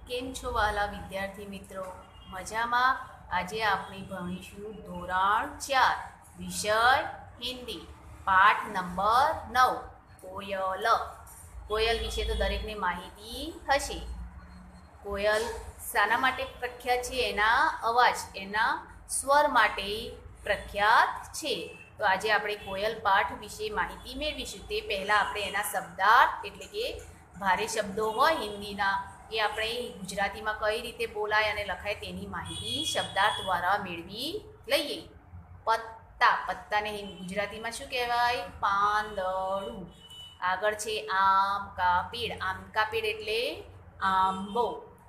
કેમ છો વાલા વિદ્યાર્થી મિત્રો? મજામાં? આજે આપણે ભણીશું ધોરણ 4 વિષય હિન્દી પાઠ નંબર 9 કોયલ. કોયલ વિશે તો દરેકને માહિતી હશે. કોયલ શાના માટે પ્રખ્યાત છે? એના અવાજ, એના સ્વર માટે પ્રખ્યાત છે. તો આજે આપણે કોયલ પાઠ વિશે માહિતી મેળવીશું. તે પહેલાં આપણે એના શબ્દાર્થ એટલે કે ભારે શબ્દો હોય હિન્દીના એ આપણે ગુજરાતીમાં કઈ રીતે બોલાય અને લખાય તેની માહિતી શબ્દાર્થ દ્વારા મેળવી લઈએ. પત્તા, પત્તાને ગુજરાતીમાં શું કહેવાય? પાંદડું. આગળ છે આમ કા પેડ, આમ કા પેડ એટલે આંબો.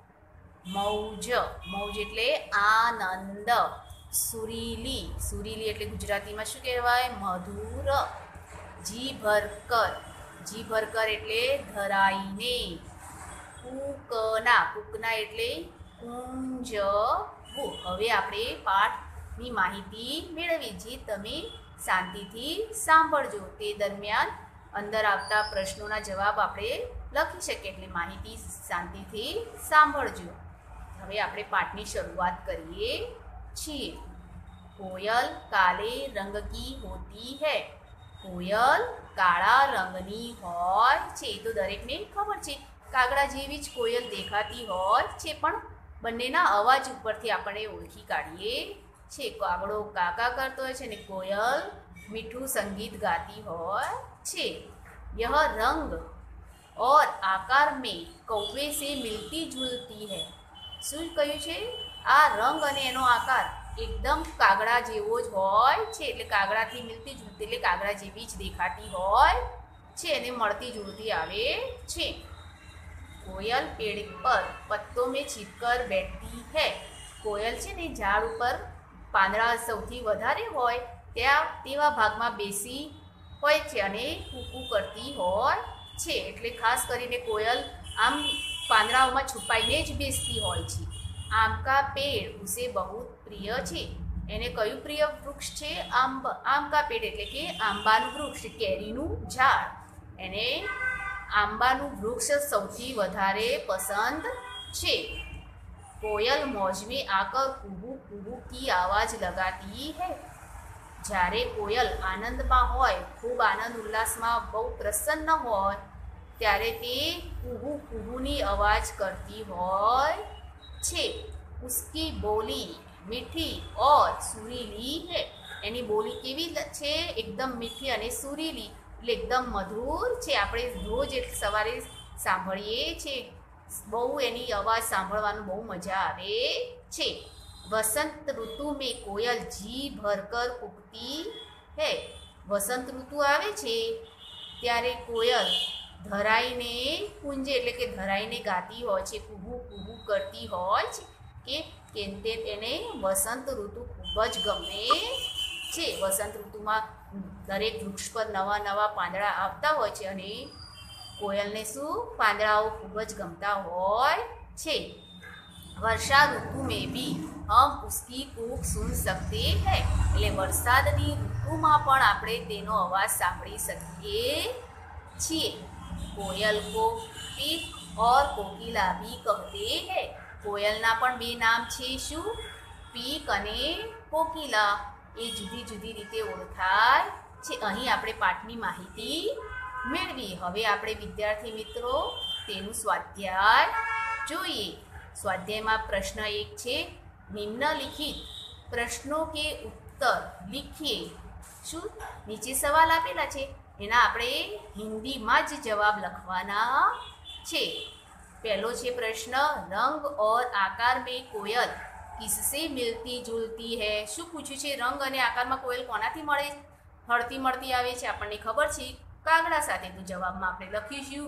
મૌજ, મૌજ એટલે આનંદ. સુરીલી, સુરીલી એટલે ગુજરાતીમાં શું કહેવાય? મધુર. જી ભરકર, જી ભરકર એટલે ધરાઈને. કૂકના, કૂકના એટલે કુંજવું. હવે આપણે પાઠની માહિતી મેળવી, જે તમે શાંતિથી સાંભળજો. તે દરમિયાન અંદર આવતા પ્રશ્નોના જવાબ આપણે લખી શકીએ, એટલે માહિતી શાંતિથી સાંભળજો. હવે આપણે પાઠની શરૂઆત કરીએ છીએ. કોયલ કાલે રંગ કી હોતી હૈ. કોયલ કાળા રંગની હોય છે. તો દરેકને ખબર છે, કાગડા જેવી જ કોયલ દેખાતી હોય છે, પણ બંનેના અવાજ ઉપરથી આપણે ઓળખી કાઢીએ છે. કાગડો કાકા કરતો હોય છે અને કોયલ મીઠું સંગીત ગાતી હોય છે. यह रंग और आकार में कौवे से मिलती जुलती है. શું કહ્યું છે? આ રંગ અને એનો આકાર એકદમ કાગડા જેવો જ હોય છે. એટલે કાગડાથી મિલતી જુલતી એટલે કાગડા જેવી જ દેખાતી હોય છે અને મળતી જુલતી આવે છે. કોયલ પેડ પર પત્તોं में छिपकर बैठती है. કોયલ છે ને ઝાડ ઉપર પાંદડા સૌથી વધારે હોય તેવા ભાગમાં બેસી હોય છે અને કૂકુ કરતી હોય છે. એટલે ખાસ કરીને કોયલ આમ પાંદડાઓમાં છુપાઈને જ બેસતી હોય છે. આમ કા પેડ ઉસે બહુ પ્રિય છે. એને કયું પ્રિય વૃક્ષ છે? આમ કા પેડ એટલે કે આંબાનું વૃક્ષ, કેરીનું ઝાડ. એને આંબાનું વૃક્ષ સૌથી વધારે પસંદ છે. કોયલ मौज में आकर कुहू कुहू की आवाज लगाती है. જ્યારે કોયલ આનંદમાં હોય, ખૂબ આનંદ ઉલ્લાસમાં, બહુ પ્રસન્ન હોય ત્યારે તે કુહુ કુહુની અવાજ કરતી હોય છે. ઉસકી બોલી મીઠી ઓર સુરીલી है. એની બોલી કેવી છે? એકદમ મીઠી અને સુરીલી એટલે એકદમ મધુર છે. આપણે રોજ સવારે સાંભળીએ છીએ. બહુ એની અવાજ સાંભળવાનું બહુ મજા આવે છે. વસંત ઋતુ મેં કોયલ જી ભરકર કૂકતી હૈ. વસંત ઋતુ આવે છે ત્યારે કોયલ ધરાઈને કુંજે એટલે કે ધરાઈને ગાતી હોય છે, કુહુ કુહુ કરતી હોય છે. કે તેને વસંત ઋતુ ખૂબ જ ગમે છે. વસંત ઋતુમાં દરેક વૃક્ષ પર નવા નવા પાંદડા આવતા હોય છે અને કોયલને શું? પાંદડાઓ ખૂબ જ ગમતા હોય છે. વર્ષા ઋતુ મેં ભી હમ ઉસકી કૂક સુન સકતે હૈ. એટલે વરસાદની ઋતુમાં પણ આપણે તેનો અવાજ સાંભળી શકીએ છીએ. કોયલ કો પીક ઓર કોકિલા ભી કહતે હૈ. કોયલના પણ બે નામ છે. શું? પીક અને કોકિલા. એ જુદી જુદી રીતે ઓળખાય છે. અહીં આપણે પાઠની માહિતી મેળવી. હવે આપણે વિદ્યાર્થી મિત્રો તેનું સ્વાધ્યાય જોઈએ. સ્વાધ્યાયમાં પ્રશ્ન 1 છે, નિમ્નલિખિત પ્રશ્નો કે ઉત્તર લિખીએ. શું? નીચે સવાલ આપેલા છે, એના આપણે હિન્દીમાં જ જવાબ લખવાના છે. પહેલો છે પ્રશ્ન, રંગ ઓર આકાર મેં કોયલ કિસસે મિલતી જુલતી હૈ. શું પૂછ્યું છે? રંગ અને આકારમાં કોયલ કોનાથી હળતી મળતી આવે છે? આપણને ખબર છે, કાગડા સાથે. તો જવાબમાં આપણે લખીશું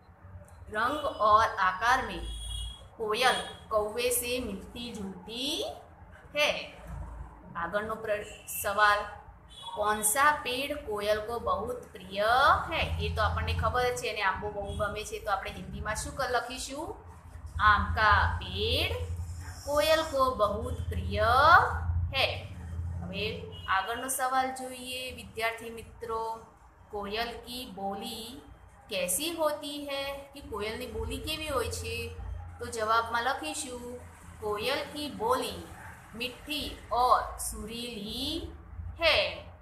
રંગ ઓર આકાર મેં कोयल कौवे से मिलती जुलती है. આગળનો સવાલ, कौन सा पेड़ कोयल को बहुत प्रिय है. એ તો આપણને ખબર છે અને આંબો બહુ ગમે છે. તો આપણે હિન્દીમાં શું લખીશું? આમ કા પેડ કોયલ को बहुत प्रिय है. હવે આગળનો સવાલ જોઈએ વિદ્યાર્થી મિત્રો. कोयल की बोली कैसी होती है. कि कोयलની બોલી કેવી હોય છે? तो जवाब में लखीशु कोयल की बोली मीठी और सुरीली है।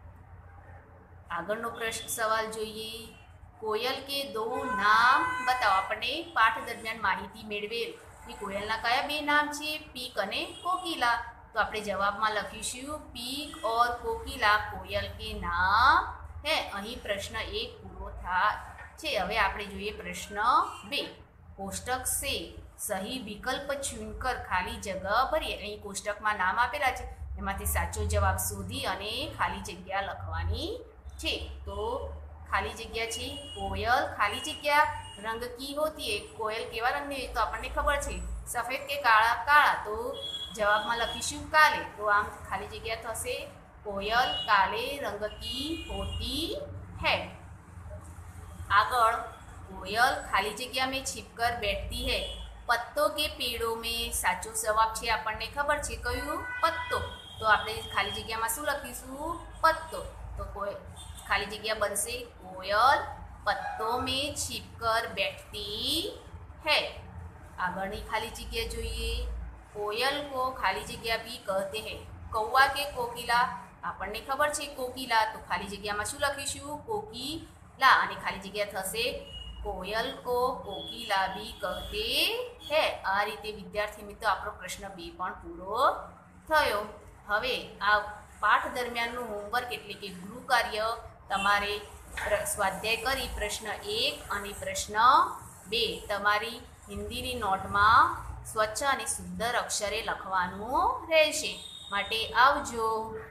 આગળનો પ્રશ્ન સવાલ જોઈએ। કોયલ કે દો નામ बताओ। આપણે પાઠ દરમિયાન માહિતી મેળવેલ કે કોયલના કયા બે નામ છે, પીક અને કોકિલા। તો આપણે જવાબમાં લખીશું પીક और કોકિલા કોયલ કે નામ હે। અહીં પ્રશ્ન 1 પૂરો થાય છે। હવે આપણે જોઈએ પ્રશ્ન 2। કોષ્ટક से सही विकल्प चुनकर खाली जगह भरिए। અહીં કોષ્ટકમાં નામ આપેલા છે, એમાંથી સાચો જવાબ શોધી અને ખાલી જગ્યા લખવાની છે। तो खाली जगह छे कोयल, खाली जगह रंग की होती है। कोयल केवा रंग नहीं तो अपने खबर है सफेद के काला काला। तो जवाब में लखीशु काले। तो आम खाली जगह थशे कोयल काले रंग की होती है। आगळ कोयल खाली जगह में छिपकर बैठती है। पत्तों के पेड़ों में साचो जवाब है आपने खबर है क्यों पत्तो। तो आपणे खाली जगह में शू लखीशु पत्तो। तो कोई खाली जगह बनसे कोयल पत्तों में छिपकर बैठती है। आगळनी खाली जगह जोईए। कोयल को खाली जगह भी कहते हैं। कौवा के कोकिला आपने खबर है कोकिला। तो खाली जगह में शू लखीशु कोकिला और खाली जगह थशे कोयल को कोकिला भी कहते हैं। आ रीते विद्यार्थी मित्रों आपणो प्रश्न 2 पण पूरो थयो। हवे आ पाठ दरमियान होमवर्क एटले के गृह कार्य तमारे स्वाध्याय करी प्रश्न 1 और प्रश्न 2 तमारी हिंदी नोट में स्वच्छ और सुंदर अक्षरे लखवानुं रहेशे। माटे आवजो।